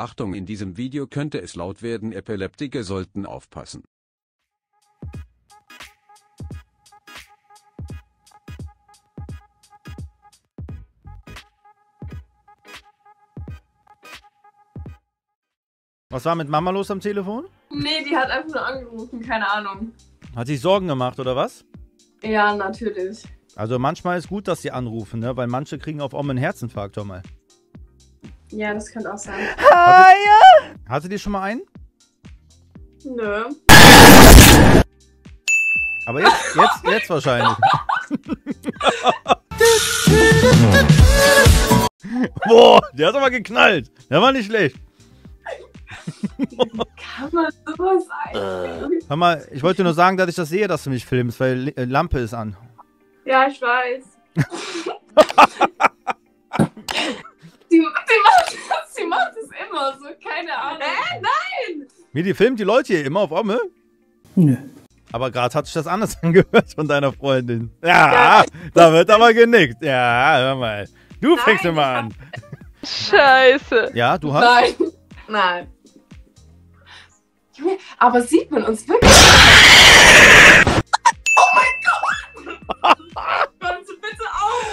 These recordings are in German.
Achtung, in diesem Video könnte es laut werden, Epileptiker sollten aufpassen. Was war mit Mama los am Telefon? Nee, die hat einfach nur angerufen, keine Ahnung. Hat sich Sorgen gemacht, oder was? Ja, natürlich. Also manchmal ist gut, dass sie anrufen, ne? Weil manche kriegen auf einmal einen Herzinfarkt, hör mal. Ja, das könnte auch sein. Hatte die schon mal einen? Nö. Aber jetzt wahrscheinlich. Boah, der hat aber geknallt. Der war nicht schlecht. Kann man sowas eigentlich? Hör mal, ich wollte nur sagen, dass ich das sehe, dass du mich filmst, weil Lampe ist an. Ja, ich weiß. Sie macht es immer so, keine Ahnung. Nein! Mir, die filmt die Leute hier immer auf Omme? Nö. Aber gerade hat sich das anders angehört von deiner Freundin. Ja, da wird aber genickt. Ja, hör mal. Du fängst immer an. Scheiße. Ja, du hast... Nein. Nein. Junge, aber sieht man uns wirklich? Oh mein Gott! Kannst du bitte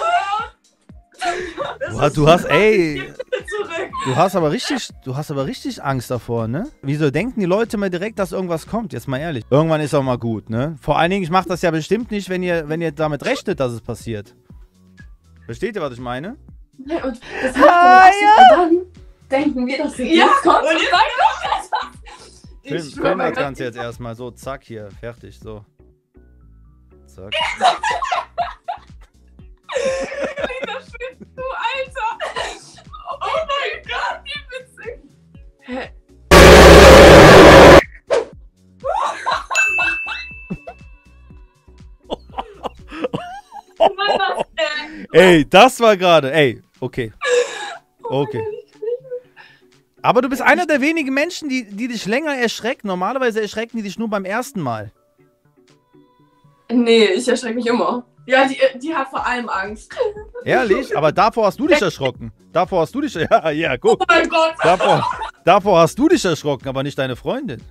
aufhören? Du hast, ey... Bitte zurück. Du hast aber richtig Angst davor, ne? Wieso denken die Leute mal direkt, dass irgendwas kommt? Jetzt mal ehrlich. Irgendwann ist auch mal gut, ne? Vor allen Dingen, ich mach das ja bestimmt nicht, wenn ihr damit rechnet, dass es passiert. Versteht ihr, was ich meine? Ja, und das macht und dann denken wir, dass sie jetzt kommt. Und jetzt Film das Ganze jetzt erstmal so, zack, hier, fertig, so. Zack. Du Alter! Oh mein Gott, wie witzig! Hä? Was war das denn? Ey, das war gerade, ey, okay. Okay. Aber du bist einer der wenigen Menschen, die dich länger erschrecken. Normalerweise erschrecken die dich nur beim ersten Mal. Nee, ich erschrecke mich immer. Ja, die hat vor allem Angst. Ehrlich? Aber davor hast du dich erschrocken. Davor hast du dich... Ja, guck. Oh mein Gott! Davor hast du dich erschrocken, aber nicht deine Freundin.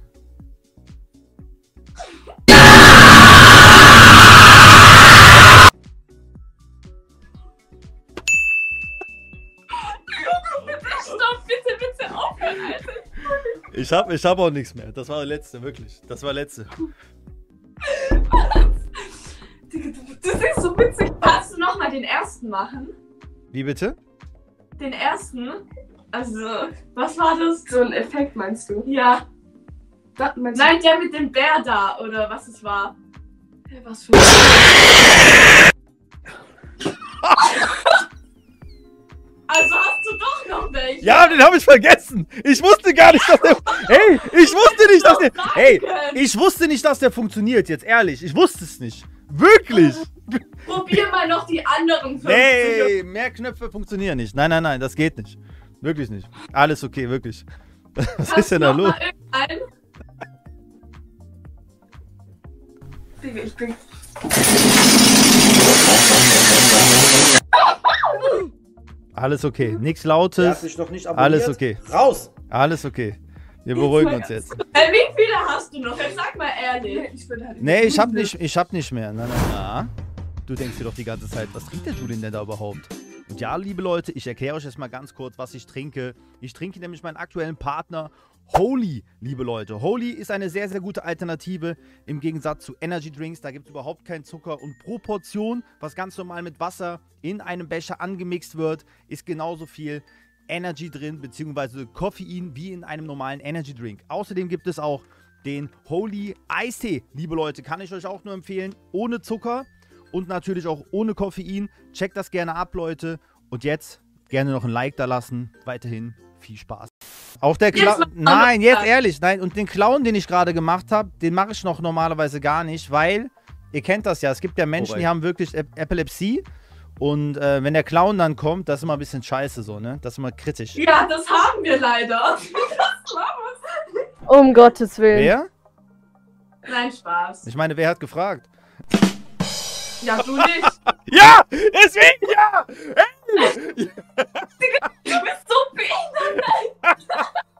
Stopp, bitte aufhören, Alter! Ich hab auch nichts mehr. Das war der letzte, wirklich. Das war der letzte. Du siehst so witzig. Kannst du nochmal den ersten machen? Wie bitte? Den ersten? Also, was war das? So ein Effekt meinst du? Ja. Nein, der mit dem Bär da, oder was es war. Was für Also hast du doch noch welche? Ja, den habe ich vergessen. Ich wusste gar nicht, dass der... Hey, ich wusste nicht, dass der... Hey, ich wusste nicht, dass der funktioniert, jetzt ehrlich. Ich wusste es nicht. Wirklich. Probier mal noch die anderen 50. Nee, mehr Knöpfe funktionieren nicht. Nein, das geht nicht. Wirklich nicht. Alles okay, wirklich. Was ist denn da los? Digga, ich bin... Alles okay. Nichts Lautes. Der hat mich noch nicht abonniert. Alles okay. Raus! Alles okay. Wir beruhigen uns jetzt. Wie viele hast du noch? Jetzt sag mal ehrlich. Nee, ich hab nicht mehr. Nein. Ja. Du denkst dir doch die ganze Zeit, was trinkt der Julien denn da überhaupt? Und ja, liebe Leute, ich erkläre euch jetzt mal ganz kurz, was ich trinke. Ich trinke nämlich meinen aktuellen Partner Holy, liebe Leute. Holy ist eine sehr, sehr gute Alternative im Gegensatz zu Energy Drinks. Da gibt es überhaupt keinen Zucker und pro Portion, was ganz normal mit Wasser in einem Becher angemixt wird, ist genauso viel Energy drin, beziehungsweise Koffein wie in einem normalen Energy Drink. Außerdem gibt es auch den Holy Eistee, liebe Leute, kann ich euch auch nur empfehlen, ohne Zucker und natürlich auch ohne Koffein. Checkt das gerne ab, Leute. Und jetzt gerne noch ein Like da lassen. Weiterhin viel Spaß. Auch der Clown. Nein, jetzt ehrlich. Nein, und den Clown, den ich gerade gemacht habe, den mache ich noch normalerweise gar nicht, weil, ihr kennt das ja, es gibt ja Menschen, die haben wirklich Epilepsie. Und wenn der Clown dann kommt, das ist immer ein bisschen scheiße so, ne? Das ist immer kritisch. Ja, das haben wir leider. Um Gottes Willen. Wer? Nein, Spaß. Ich meine, wer hat gefragt? Ja, du nicht. Ja! Deswegen ja! Hey! Du bist so behindert.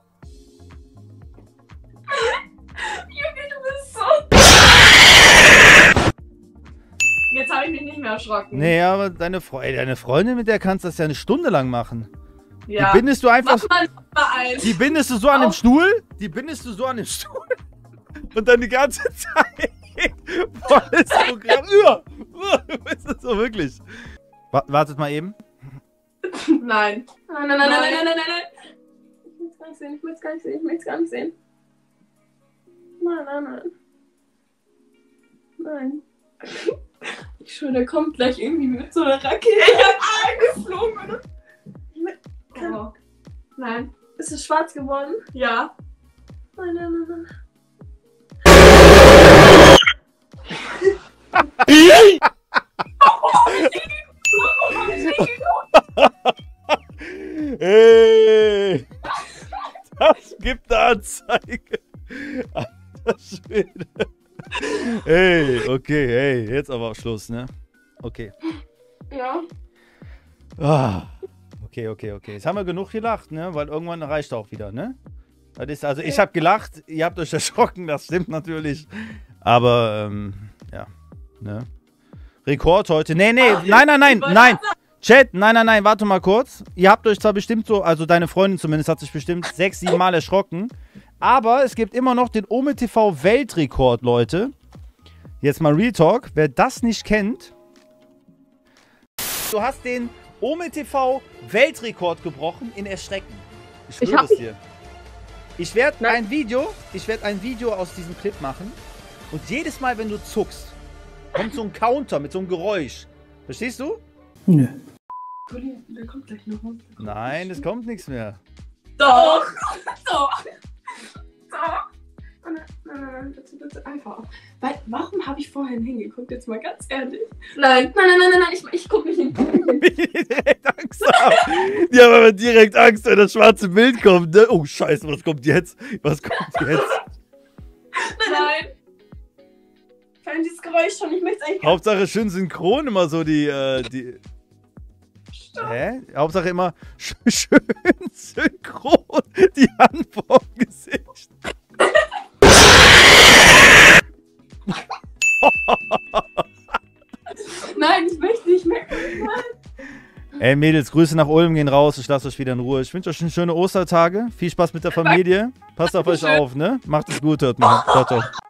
erschrocken. Nee, aber deine Freundin, mit der kannst du das ja eine Stunde lang machen. Ja. Die bindest du einfach. Mach mal ein. Die bindest du so an dem Stuhl. Die bindest du so an dem Stuhl. Und dann die ganze Zeit. Volles Programm. Ist das so wirklich? Wartet mal eben. Nein. Nein. Ich will es gar nicht sehen, ich will es gar nicht sehen. Nein. Ich schwöre, der kommt gleich irgendwie mit so einer Rakete eingeflogen. Oh. Nein. Ist es schwarz geworden? Ja. Nein. Hey! Das gibt eine Anzeige. Alter Schwede. Hey, okay, hey, jetzt aber Schluss, ne? Okay. Ja. Ah, okay. Jetzt haben wir genug gelacht, ne? Weil irgendwann reicht auch wieder, ne? Das ist, also ich habe gelacht, ihr habt euch erschrocken, das stimmt natürlich. Aber, ja, ne? Rekord heute. Nee, nein. Chat, nein, warte mal kurz. Ihr habt euch zwar bestimmt so, also deine Freundin zumindest hat sich bestimmt 6, 7 Mal erschrocken. Aber es gibt immer noch den Ome TV Weltrekord, Leute. Jetzt mal Real Talk. Wer das nicht kennt. Du hast den Ome TV Weltrekord gebrochen in Erschrecken. Ich schwöre es dir. Ich werde ein Video aus diesem Clip machen. Und jedes Mal, wenn du zuckst, kommt so ein Counter mit so einem Geräusch. Verstehst du? Nö. Der kommt gleich noch. Nein, es kommt nichts mehr. Doch. Nein, bitte einfach. Warum habe ich vorhin hingeguckt? Jetzt mal ganz ehrlich. Nein, ich gucke nicht hin. Die direkt Angst haben. Die haben aber direkt Angst, wenn das schwarze Bild kommt. Ne? Oh, scheiße, was kommt jetzt? Nein. Vor allem dieses Geräusch schon, ich möchte es eigentlich. Hauptsache schön synchron immer so die. Hä? Hauptsache immer schön synchron die Hand vorm Gesicht. Nein, ich möchte nicht mehr. Ey Mädels, Grüße nach Ulm gehen raus. Ich lasse euch wieder in Ruhe. Ich wünsche euch schöne Ostertage. Viel Spaß mit der Familie. Passt auf euch auf, ne? Macht es gut, hört mal. Ciao, ciao.